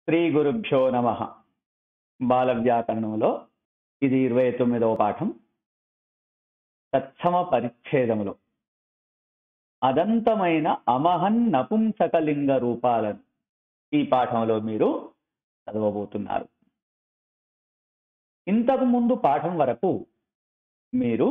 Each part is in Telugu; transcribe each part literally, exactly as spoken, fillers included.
శ్రీ గురుభ్యో నమ. బాల వ్యాకరణంలో ఇది ఇరవై తొమ్మిదవ పాఠం. తత్సమ పరిచ్ఛేదములో అదంతమైన అమహన్ నపుంసకలింగ రూపాలను ఈ పాఠంలో మీరు చదవబోతున్నారు. ఇంతకు ముందు పాఠం వరకు మీరు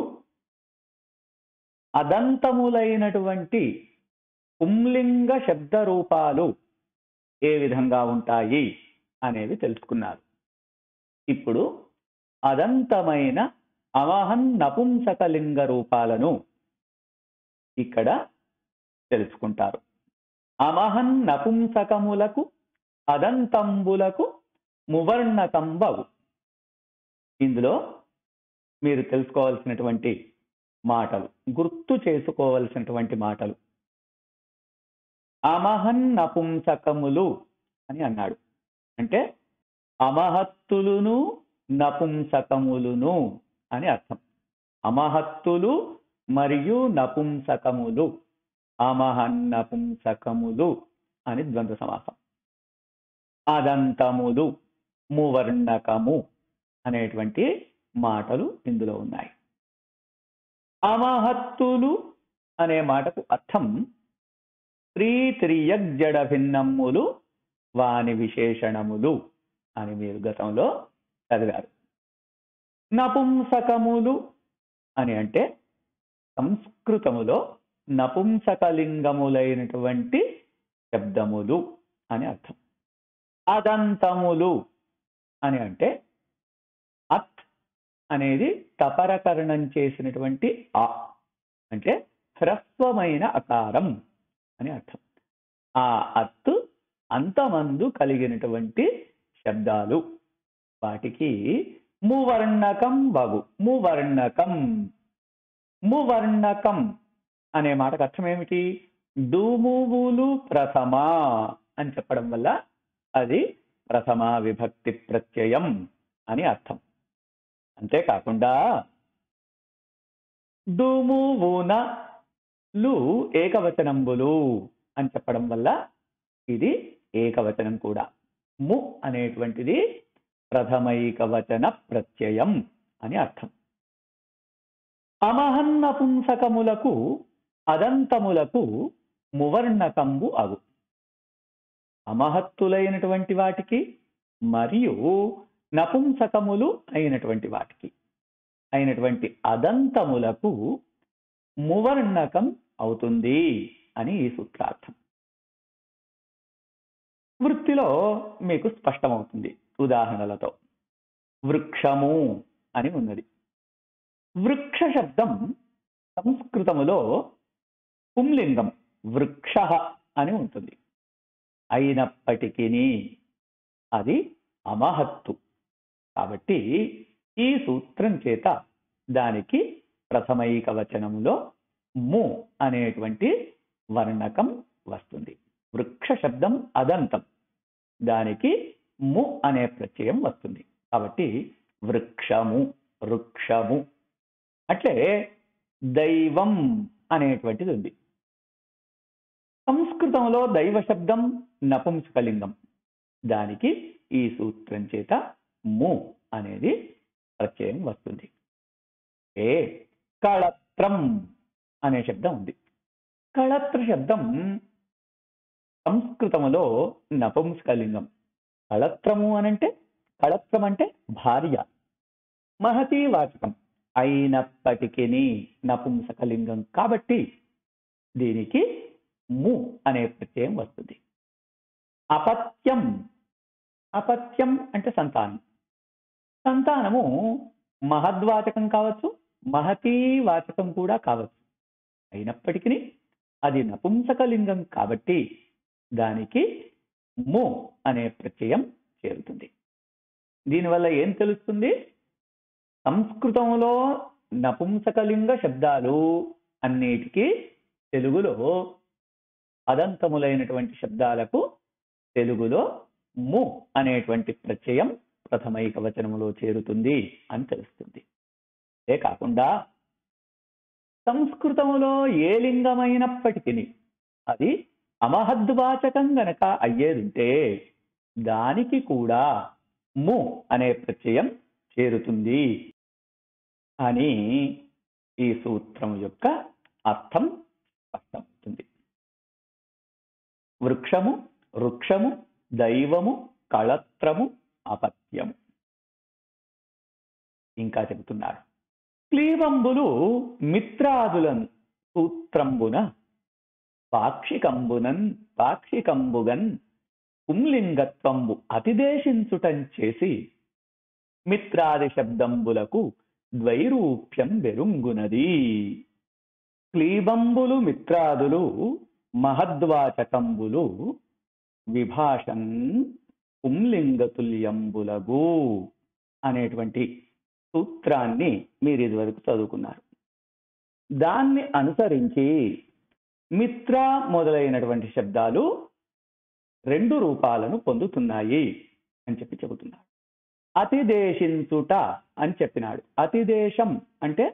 అదంతములైనటువంటి పుంలింగ శబ్ద రూపాలు ఏ విధంగా ఉంటాయి అనేవి తెలుసుకున్నారు. ఇప్పుడు అదంతమైన అమహన్ నపుంసకలింగ రూపాలను ఇక్కడ తెలుసుకుంటారు. అమహన్ నపుంసకములకు అదంతంబులకు మువర్ణకంబవు. ఇందులో మీరు తెలుసుకోవాల్సినటువంటి మాటలు, గుర్తు చేసుకోవలసినటువంటి మాటలు. అమహన్ నపుంసకములు అని అన్నాడు అంటే అమహత్తులును నపుంసకములును అని అర్థం. అమహత్తులు మరియు నపుంసకములు, అమహన్ నపుంసకములు అని ద్వంద్వ సమాసం. అదంతములు, మువర్ణకము అనేటువంటి మాటలు ఇందులో ఉన్నాయి. అమహత్తులు అనే మాటకు అర్థం స్త్రీ త్రియగ్జడ భిన్నములు వాని విశేషణములు అని మీరు గతంలో చదివారు. నపుంసకములు అని అంటే సంస్కృతములో నపుంసకలింగములైనటువంటి శబ్దములు అని అర్థం. అదంతములు అని అంటే అత్ అనేది తపరకరణం చేసినటువంటి ఆ అంటే హ్రస్వమైన అకారం అని అర్థం. ఆ అత్తు అంతమందు కలిగినటువంటి శబ్దాలు, వాటికి మువర్ణకం వగు. మువర్ణకం మువర్ణకం అనే మాటకు అర్థం ఏమిటి? డుమువులు ప్రథమ అని చెప్పడం వల్ల అది ప్రథమ విభక్తి ప్రత్యయం అని అర్థం. అంతేకాకుండా డుమువునలు ఏకవచనంబులు అని చెప్పడం వల్ల ఇది ఏకవచనం కూడా. ము అనేటువంటిది ప్రథమైకవచన ప్రత్యయం అని అర్థం. అమహన్ నపుంసకములకు అదంతములకు మువర్ణకంబు అగు. అమహత్తులైనటువంటి వాటికి మరియు నపుంసకములు అయినటువంటి వాటికి అయినటువంటి అదంతములకు మువర్ణకం అవుతుంది అని ఈ సూత్రార్థం. వృత్తిలో మీకు స్పష్టమవుతుంది ఉదాహరణలతో. వృక్షము అని ఉన్నది. వృక్ష శబ్దం సంస్కృతములో పుంలింగం వృక్ష అని ఉంటుంది. అయినప్పటికీ అది అమహత్తు. కాబట్టి ఈ సూత్రం చేత దానికి ప్రథమైక వచనంలో ము అనేటువంటి వర్ణకం వస్తుంది. వృక్ష శబ్దం అదంతం, దానికి ము అనే ప్రత్యయం వస్తుంది. కాబట్టి వృక్షము వృక్షము. అట్లే దైవం అనేటువంటిది ఉంది. సంస్కృతంలో దైవ శబ్దం నపుంసకలింగం, దానికి ఈ సూత్రం చేత ము అనేది ప్రత్యయం వస్తుంది. ఏ కళత్రం అనే శబ్దం ఉంది. కళత్ర శబ్దం సంస్కృతములో నపుంసకలింగం. కళత్రము అనంటే, కళత్రం అంటే భార్య, మహతీ వాచకం. అయినప్పటికీ నపుంసకలింగం కాబట్టి దీనికి ము అనే ప్రత్యయం వస్తుంది. అపత్యం, అపత్యం అంటే సంతానం. సంతానము మహద్వాచకం కావచ్చు, మహతీ వాచకం కూడా కావచ్చు. అయినప్పటికీ అది నపుంసకలింగం కాబట్టి దానికి ము అనే ప్రత్యయం చేరుతుంది. దీనివల్ల ఏం తెలుస్తుంది? సంస్కృతంలో నపుంసకలింగ శబ్దాలు అన్నిటికీ తెలుగులో అదంతములైనటువంటి శబ్దాలకు తెలుగులో ము అనేటువంటి ప్రత్యయం ప్రథమైక వచనములో చేరుతుంది అని తెలుస్తుంది. ఏ కాకుండా సంస్కృతములో ఏ లింగమైనప్పటికీ అది అమహద్వాచకం గనక అయ్యేదుంటే దానికి కూడా ము అనే ప్రత్యయం చేరుతుంది అని ఈ సూత్రం యొక్క అర్థం స్పష్టమవుతుంది. వృక్షము, వృక్షము, దైవము, కళత్రము, అపత్యము. ఇంకా చెబుతున్నారు, క్లీవంబులు మిత్రాదులను సూత్రంబున పాక్షికంబునన్ పాక్షికంబుగన్ పుంలింగత్వంబు అతిదేశించుటం చేసి మిత్రాది శబ్దంబులకు ద్వైరూప్యం వెరుంగునది. క్లీబంబులు మిత్రాదులు మహద్వాచకంబులు విభాషన్ పుంలింగతుల్యంబులగు అనేటువంటి సూత్రాన్ని మీరు ఇదివరకు చదువుకున్నారు. దాన్ని అనుసరించి మిత్ర మొదలైనటువంటి శబ్దాలు రెండు రూపాలను పొందుతున్నాయి అని చెప్పి చెబుతున్నాడు. అతిదేశించుట అని చెప్పినాడు. అతిదేశం అంటే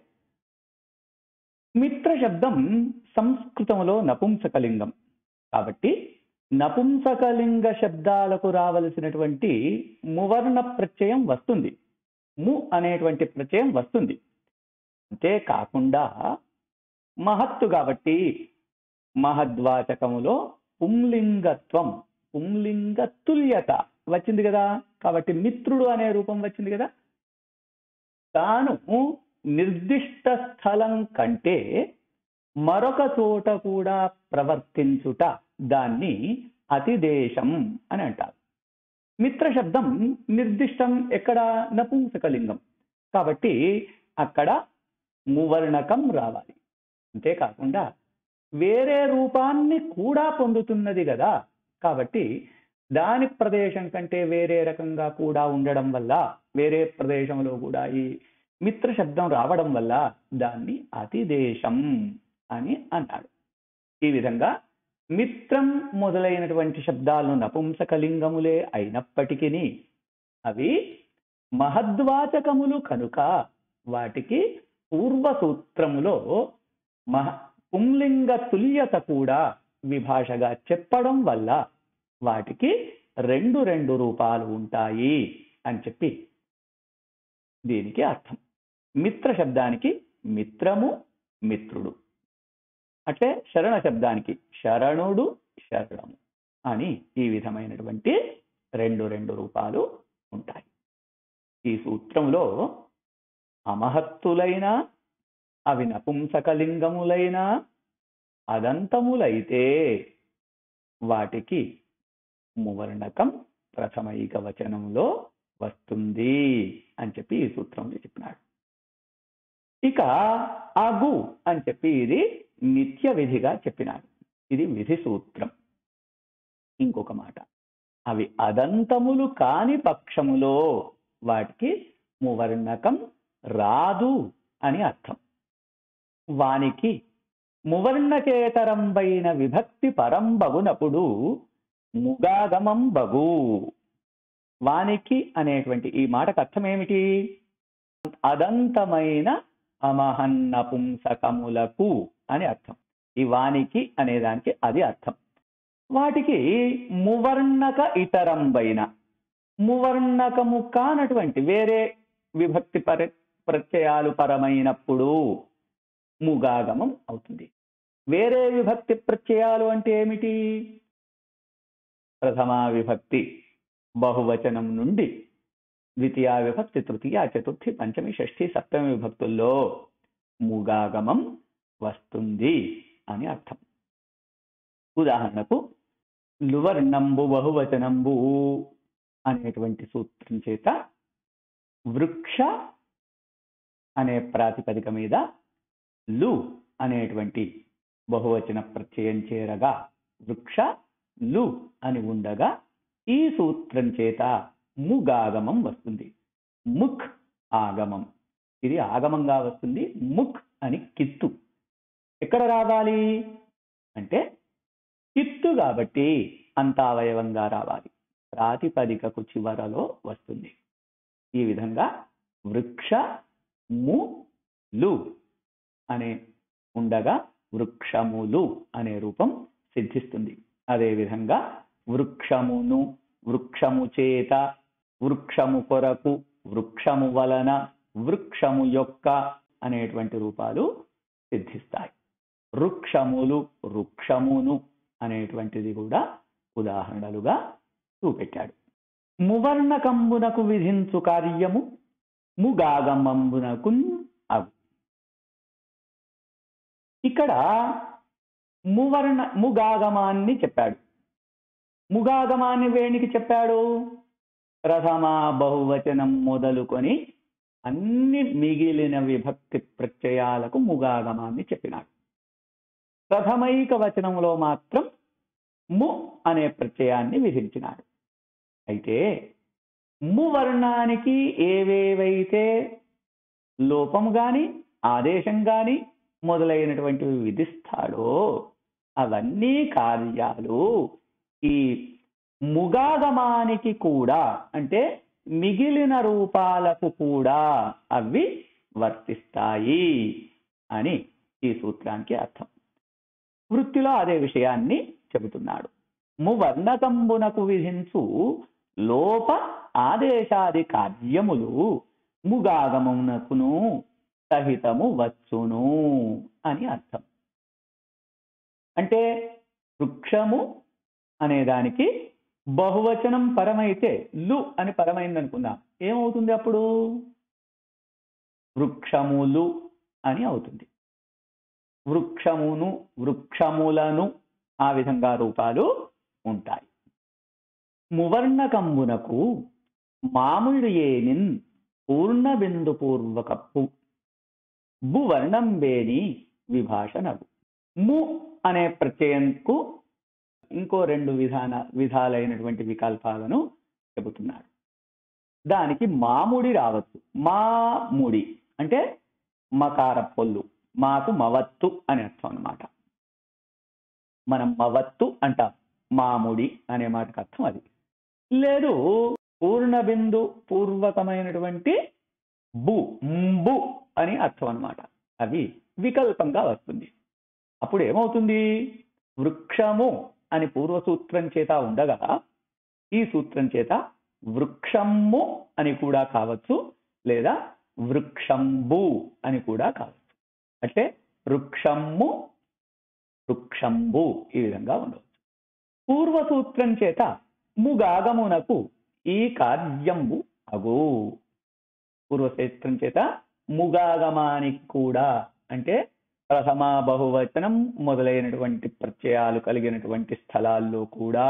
మిత్ర శబ్దం సంస్కృతంలో నపుంసకలింగం కాబట్టి నపుంసకలింగ శబ్దాలకు రావలసినటువంటి మువర్ణ ప్రత్యయం వస్తుంది, ము అనేటువంటి ప్రత్యయం వస్తుంది. అంతేకాకుండా మహత్తు కాబట్టి మహద్వాచకములో పుంలింగత్వం, పుంలింగ తుల్యత వచ్చింది కదా, కాబట్టి మిత్రుడు అనే రూపం వచ్చింది కదా. తాను నిర్దిష్ట స్థలం కంటే మరొక చోట కూడా ప్రవర్తించుట దాన్ని అతిదేశం అని అంటారు. మిత్ర శబ్దం నిర్దిష్టం ఎక్కడ? నపుంసకలింగం కాబట్టి అక్కడ మువర్ణకం రావాలి. అంతేకాకుండా వేరే రూపాన్ని కూడా పొందుతున్నది కదా, కాబట్టి దాని ప్రదేశం కంటే వేరే రకంగా కూడా ఉండడం వల్ల, వేరే ప్రదేశంలో కూడా ఈ మిత్ర శబ్దం రావడం వల్ల దాన్ని అతిదేశం అని అన్నాడు. ఈ విధంగా మిత్రం మొదలైనటువంటి శబ్దాలను నపుంసకలింగములే అయినప్పటికీ అవి మహద్వాచకములు కనుక వాటికి పూర్వసూత్రములో మహ పుంలింగ తుల్యత కూడా విభాషగా చెప్పడం వల్ల వాటికి రెండు రెండు రూపాలు ఉంటాయి అని చెప్పి దీనికి అర్థం. మిత్ర శబ్దానికి మిత్రము, మిత్రుడు, అట్లే శరణ శబ్దానికి శరణుడు, శరణము అని ఈ విధమైనటువంటి రెండు రెండు రూపాలు ఉంటాయి. ఈ సూత్రంలో అమహత్తులైన అవి నపుంసకలింగములైన అదంతములైతే వాటికి మువర్ణకం ప్రథమైక వచనంలో వస్తుంది అని చెప్పి ఈ సూత్రంలో చెప్పినాడు. ఇక అగు అని చెప్పి ఇది నిత్య విధిగా చెప్పినాడు. ఇది విధి సూత్రం. ఇంకొక మాట, అవి అదంతములు కాని పక్షములో వాటికి మువర్ణకం రాదు అని అర్థం. వానికి మువర్ణకేతరంబైన విభక్తి పరంబగునప్పుడు ముగాగమం బగు. వానికి అనేటువంటి ఈ మాటకు అర్థం ఏమిటి? అదంతమైన అమహన్నపుంసకములకు అని అర్థం. ఈ వానికి అనేదానికి అది అర్థం. వాటికి మువర్ణక ఇతరంబైన, మువర్ణకము కానటువంటి వేరే విభక్తి పర ప్రత్యయాలు పరమైనప్పుడు ముగాగమం అవుతుంది. వేరే విభక్తి ప్రత్యయాలు అంటే ఏమిటి? ప్రథమా విభక్తి బహువచనం నుండి ద్వితీయ విభక్తి, తృతీయ, చతుర్థి, పంచమి, షష్ఠి, సప్తమి విభక్తుల్లో ముగాగమం వస్తుంది అని అర్థం. ఉదాహరణకు లువర్ణంబు బహువచనంబు అనేటువంటి సూత్రం చేత వృక్ష అనే ప్రాతిపదిక మీద లు అనేటువంటి బహువచన ప్రత్యయం చేరగా వృక్ష లు అని ఉండగా ఈ సూత్రం చేత ముగాగమం వస్తుంది. ముక్ ఆగమం, ఇది ఆగమంగా వస్తుంది. ముక్ అని కిత్తు ఎక్కడ రావాలి అంటే కిత్తు కాబట్టి అంతావయవంగా రావాలి, ప్రాతిపదికకు చివరలో వస్తుంది. ఈ విధంగా వృక్ష ము లు అనే ఉండగా వృక్షములు అనే రూపం సిద్ధిస్తుంది. అదేవిధంగా వృక్షమును వృక్షము చేత, వృక్షము కొరకు, వృక్షము వలన, వృక్షము యొక్క అనేటువంటి రూపాలు సిద్ధిస్తాయి. వృక్షములు, వృక్షమును అనేటువంటిది కూడా ఉదాహరణలుగా చూపెట్టాడు. మువర్ణకంబునకు విధించు కార్యము ముగాగమంబునకు అగు. ఇక్కడ మువర్ణ ముగాగమాన్ని చెప్పాడు. ముగాగమాన్ని వేణికి చెప్పాడు. ప్రథమ బహువచనం మొదలుకొని అన్ని మిగిలిన విభక్తి ప్రత్యయాలకు ముగాగమాన్ని చెప్పినాడు. ప్రథమైక వచనంలో మాత్రం ము అనే ప్రత్యయాన్ని విధించినాడు. అయితే మువర్ణానికి ఏవేవైతే లోపం గాని ఆదేశం గాని మొదలైనటువంటివి విధిస్తాడో అవన్నీ కార్యాలు ఈ ముగాగమానికి కూడా, అంటే మిగిలిన రూపాలకు కూడా అవి వర్తిస్తాయి అని ఈ సూత్రానికి అర్థం. వృత్తిలో అదే విషయాన్ని చెబుతున్నాడు. మువర్ణకంబునకు విధించు లోప ఆదేశాది కార్యములు ముగాగమమునకును సహితము వచ్చును అని అర్థం. అంటే వృక్షము అనేదానికి బహువచనం పరమైతే లు అని పరమైంది అనుకుందాం, ఏమవుతుంది అప్పుడు? వృక్షములు అని అవుతుంది. వృక్షమును, వృక్షములను ఆ విధంగా రూపాలు ఉంటాయి. మువర్ణకంబునకు మామిడి ఏనిన్ పూర్ణ బిందు పూర్వకప్పు భువర్ణం వేణి విభాషణగు. ము అనే ప్రత్యయంకు ఇంకో రెండు విధాన విధాలైనటువంటి వికల్పాలను చెబుతున్నాడు. దానికి మాముడి రావచ్చు. మాముడి అంటే మకార పొల్లు, మాకు మవత్తు అని అర్థం అన్నమాట. మనం మవత్తు అంటాం, మాముడి అనే మాటకు అర్థం అది. లేదు పూర్ణబిందు పూర్వకమైనటువంటి బు బు అని అర్థం అన్నమాట. అవి వికల్పంగా వస్తుంది. అప్పుడు ఏమవుతుంది? వృక్షము అని పూర్వసూత్రం చేత ఉండగా ఈ సూత్రం చేత వృక్షము అని కూడా కావచ్చు, లేదా వృక్షంబు అని కూడా కావచ్చు. అంటే వృక్షము, వృక్షంబు ఈ విధంగా ఉండవచ్చు. పూర్వసూత్రం చేత ముగాగమునకు ఈ కార్యంబు అగు. పూర్వసూత్రం చేత ముగాగమానికి కూడా, అంటే ప్రథమ బహువచనం మొదలైనటువంటి ప్రత్యయాలు కలిగినటువంటి స్థలాల్లో కూడా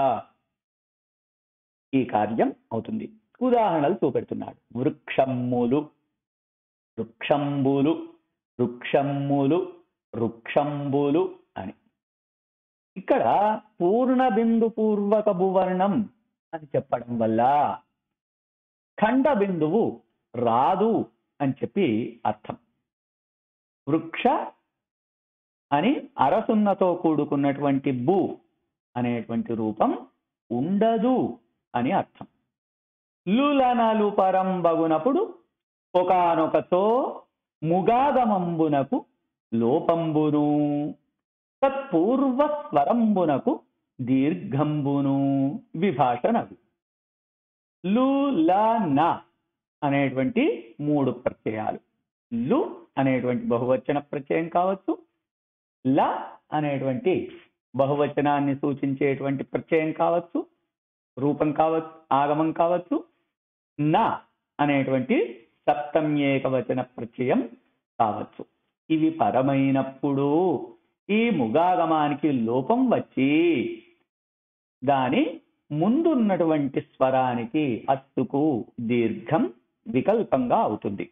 ఈ కార్యం అవుతుంది. ఉదాహరణలు చూపెడుతున్నాడు. వృక్షములు, వృక్షంబులు, వృక్షములు, వృక్షంబులు అని. ఇక్కడ పూర్ణ బిందు పూర్వక భువర్ణం అని చెప్పడం వల్ల ఖండ బిందువు రాదు అని చెప్పి అర్థం. వృక్ష అని అరసున్నతో కూడుకున్నటువంటి బు అనేటువంటి రూపం ఉండదు అని అర్థం. లులనలు పరం బగునప్పుడు ఒకానొకతో ముగాగమంబునకు లోపంబును తత్పూర్వ స్వరంబునకు దీర్ఘంబును విభాషణగు. లు ల న అనేటువంటి మూడు ప్రత్యయాలు. లు అనేటువంటి బహువచన ప్రత్యయం కావచ్చు, ల అనేటువంటి బహువచనాన్ని సూచించేటువంటి ప్రత్యయం కావచ్చు, రూపం కావచ్చు, ఆగమం కావచ్చు. న అనేటువంటి సప్తమ్యేకవచన ప్రత్యయం కావచ్చు. ఇవి పరమైనప్పుడు ఈ ముగాగమానికి లోపం వచ్చి దాని ముందున్నటువంటి స్వరానికి అత్తుకు దీర్ఘం వికల్పంగా అవుతుంది.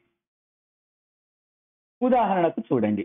ఉదాహరణకు చూడండి.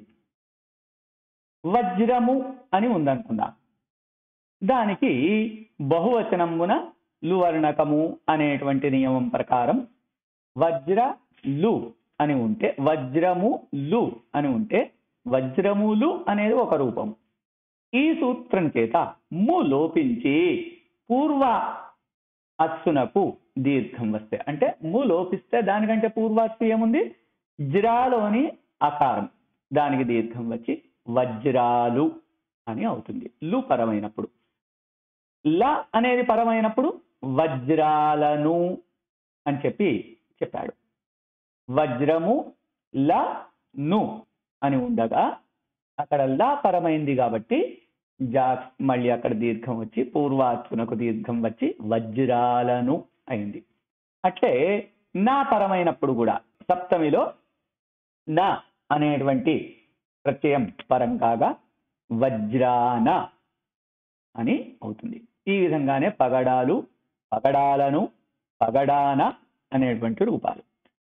వజ్రము అని ఉందనుకుందాం. దానికి బహువచనమున లువర్ణకము అనేటువంటి నియమం ప్రకారం వజ్ర లు అని ఉంటే, వజ్రము లు అని ఉంటే వజ్రములు అనేది ఒక రూపం. ఈ సూత్రం చేత ము లోపించి పూర్వ అస్సునకు దీర్ఘం వస్తే, అంటే ము లోపిస్తే దానికంటే పూర్వాస్సు ఏముంది? జ్రాలోని అకారం, దానికి దీర్ఘం వచ్చి వజ్రాలు అని అవుతుంది. లు పరమైనప్పుడు. ల అనేది పరమైనప్పుడు వజ్రాలను అని చెప్పి చెప్పాడు. వజ్రము ల ను అని ఉండగా అక్కడ లా పరమైంది కాబట్టి జా మళ్ళీ అక్కడ దీర్ఘం వచ్చి పూర్వాత్మకు దీర్ఘం వచ్చి వజ్రాలను అయింది. అట్లే నా పరమైనప్పుడు కూడా సప్తమిలో నా అనేటువంటి ప్రత్యయం పరం కాగా వజ్రాన అని అవుతుంది. ఈ విధంగానే పగడాలు, పగడాలను, పగడాన అనేటువంటి రూపాలు.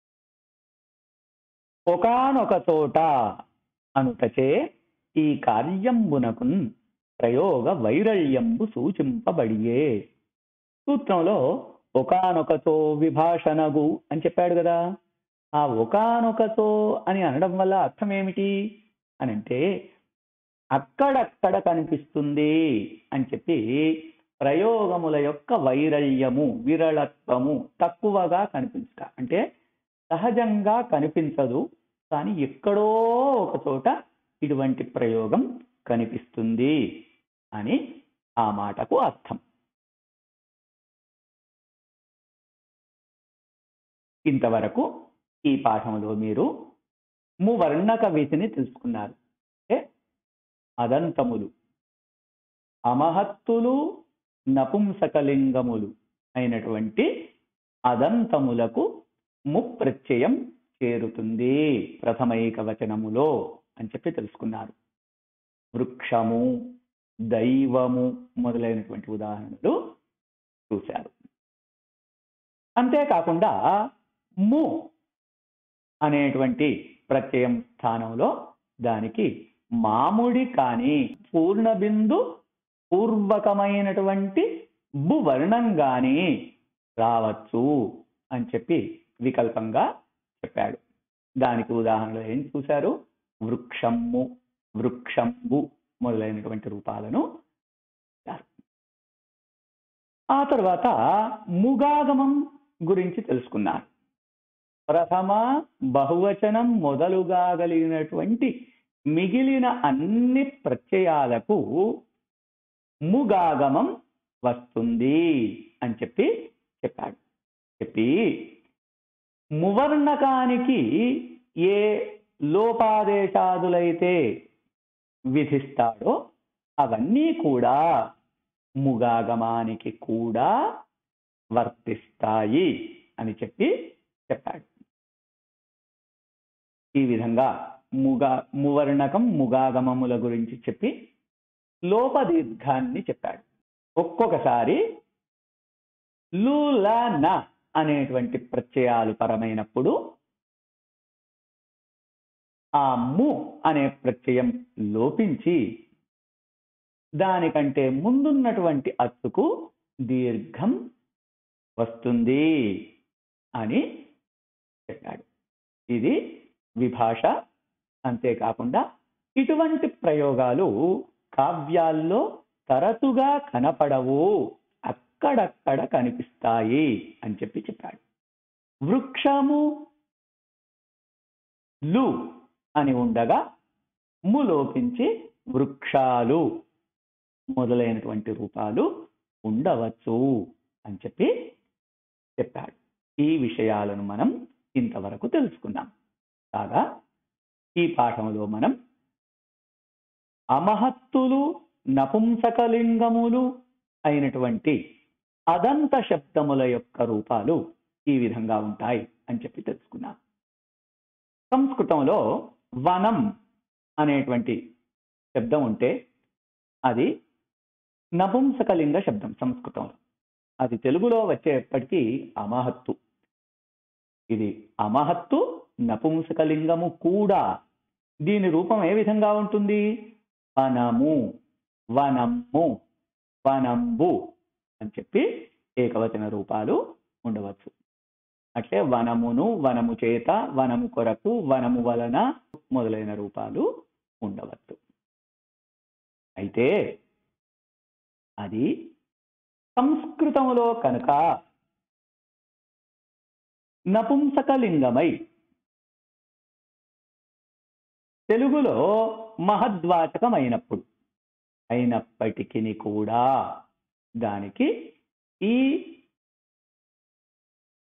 ఒకానొక చోట అనుటచే ఈ కార్యంబునకు ప్రయోగ వైరళ్యంబు సూచింపబడియే. సూత్రంలో ఒకానొకతో విభాషణగు అని చెప్పాడు కదా. ఆ ఒకానొకతో అని అనడం వల్ల అర్థం ఏమిటి అని అంటే అక్కడక్కడ కనిపిస్తుంది అని చెప్పి ప్రయోగముల యొక్క వైరల్యము, విరళత్వము తక్కువగా కనిపించట. అంటే సహజంగా కనిపించదు, కానీ ఎక్కడో ఒక చోట ఇటువంటి ప్రయోగం కనిపిస్తుంది అని ఆ మాటకు అర్థం. ఇంతవరకు ఈ పాఠంలో మీరు మువర్ణక విధిని తెలుసుకున్నారు. అంటే అదంతములు, అమహత్తులు, నపుంసకలింగములు అయినటువంటి అదంతములకు ముప్రత్యయం చేరుతుంది ప్రథమైక వచనములో అని చెప్పి తెలుసుకున్నారు. వృక్షము, దైవము మొదలైనటువంటి ఉదాహరణలు చూశారు. అంతేకాకుండా ము అనేటువంటి ప్రత్యయం స్థానంలో దానికి మాముడి కాని పూర్ణబిందు పూర్వకమైనటువంటి భువర్ణం గాని రావచ్చు అని చెప్పి వికల్పంగా చెప్పాడు. దానికి ఉదాహరణలు ఏం చూశారు? వృక్షము, వృక్షంబు మొదలైనటువంటి రూపాలను. ఆ తర్వాత ముగాగమం గురించి తెలుసుకున్నారు. ప్రథమ బహువచనం మొదలుగా కలిగినటువంటి మిగిలిన అన్ని ప్రత్యయాలకు ముగాగమం వస్తుంది అని చెప్పి చెప్పాడు. చెప్పి మువర్ణకానికి ఏ లోపాదేశాదులైతే విధిస్తాడో అవన్నీ కూడా ముగాగమానికి కూడా వర్తిస్తాయి అని చెప్పి చెప్పాడు. ఈ విధంగా ముగా మువర్ణకం, ముగాగమముల గురించి చెప్పి లోపదీర్ఘాన్ని చెప్పాడు. ఒక్కొక్కసారి లు, ల, న అనేటువంటి ప్రత్యయాలు పరమైనప్పుడు ఆ ము అనే ప్రత్యయం లోపించి దానికంటే ముందున్నటువంటి అచ్చుకు దీర్ఘం వస్తుంది అని చెప్పాడు. ఇది విభాష. అంతేకాకుండా ఇటువంటి ప్రయోగాలు కావ్యాల్లో తరచుగా కనపడవు, అక్కడక్కడ కనిపిస్తాయి అని చెప్పి చెప్పాడు. వృక్షము లు అని ఉండగా ము లోపించి వృక్షాలు మొదలైనటువంటి రూపాలు ఉండవచ్చు అని చెప్పి చెప్పాడు. ఈ విషయాలను మనం ఇంతవరకు తెలుసుకున్నాం. కాగా ఈ పాఠంలో మనం అమహత్తులు, నపుంసకలింగములు అయినటువంటి అదంత శబ్దముల యొక్క రూపాలు ఈ విధంగా ఉంటాయి అని చెప్పి తెలుసుకున్నాం. సంస్కృతంలో వనం అనేటువంటి శబ్దం ఉంటే అది నపుంసకలింగ శబ్దం సంస్కృతంలో. అది తెలుగులో వచ్చేప్పటికీ అమహత్తు. ఇది అమహత్తు, నపుంసకలింగము కూడా. దీని రూపం ఏ విధంగా ఉంటుంది? వనము, వనము, వనంబు అని చెప్పి ఏకవచన రూపాలు ఉండవచ్చు. అట్లే వనమును, వనము చేత, వనము కొరకు, వనము వలన మొదలైన రూపాలు ఉండవచ్చు. అయితే అది సంస్కృతంలో కనుక నపుంసకలింగమై తెలుగులో మహద్వాచకమైనప్పుడు అయినప్పటికీ కూడా దానికి ఈ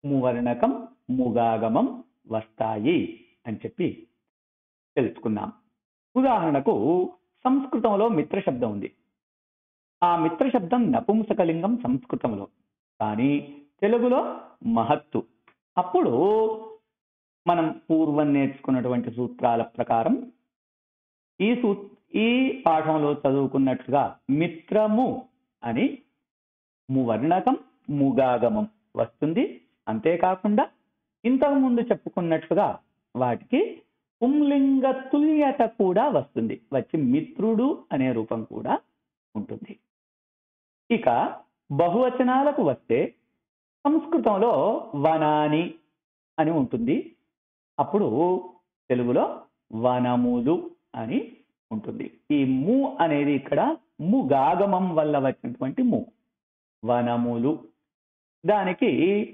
మువర్ణకం ముగాగమం వస్తాయి అని చెప్పి తెలుసుకున్నాం. ఉదాహరణకు సంస్కృతంలో మిత్ర శబ్దం ఉంది. ఆ మిత్ర శబ్దం నపుంసకలింగం సంస్కృతంలో, కానీ తెలుగులో మహత్తు. అప్పుడు మనం పూర్వం నేర్చుకున్నటువంటి సూత్రాల ప్రకారం ఈ సూ ఈ పాఠంలో చదువుకున్నట్లుగా మిత్రము అని మువర్ణకం ముగాగమం వస్తుంది. అంతేకాకుండా ఇంతకుముందు చెప్పుకున్నట్లుగా వాటికి పుంలింగ తుల్యత కూడా వస్తుంది, వచ్చి మిత్రుడు అనే రూపం కూడా ఉంటుంది. ఇక బహువచనాలకు వస్తే సంస్కృతంలో వనాని అని ఉంటుంది, అప్పుడు తెలుగులో వనములు అని ఉంటుంది. ఈ ము అనేది ఇక్కడ ముగాగమం వల్ల వచ్చినటువంటి ము, వనములు. దానికి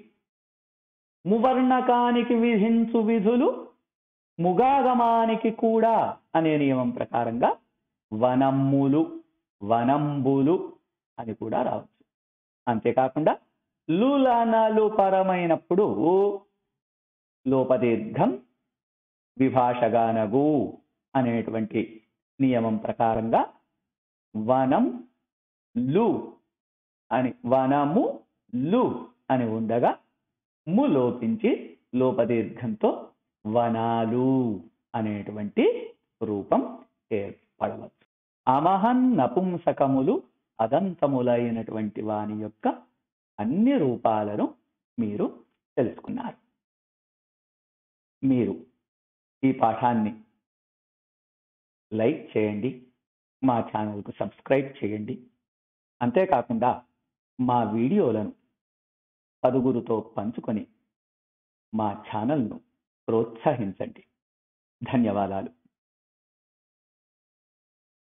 మువర్ణకానికి విధించు విధులు ముగాగమానికి కూడా అనే నియమం ప్రకారంగా వనమ్ములు వనంబులు అని కూడా రావచ్చు. అంతేకాకుండా లులనలు పరమైనప్పుడు లోపదీర్ఘం విభాషగానగు అనేటువంటి నియమం ప్రకారంగా వనం లు అని వనము లు అని ఉండగా ము లోపించి లోపదీర్ఘంతో వనాలు అనేటువంటి రూపం ఏర్పడవచ్చు. అమహన్ నపుంసకములు అదంతములైనటువంటి వాని యొక్క అన్ని రూపాలను మీరు తెలుసుకున్నారు. మీరు ఈ పాఠాన్ని లైక్ చేయండి, మా ఛానల్కు సబ్స్క్రైబ్ చేయండి. అంతేకాకుండా మా వీడియోలను పదుగురుతో పంచుకొని మా ఛానల్ను ప్రోత్సహించండి. ధన్యవాదాలు.